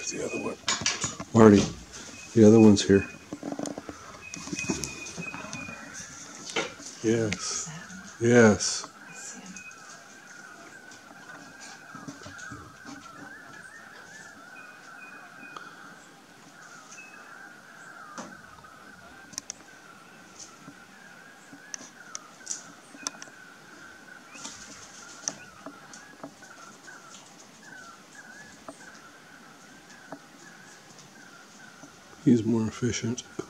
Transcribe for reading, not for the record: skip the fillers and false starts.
Where's the other one? Marty, the other one's here. Yes. Yes. He's more efficient.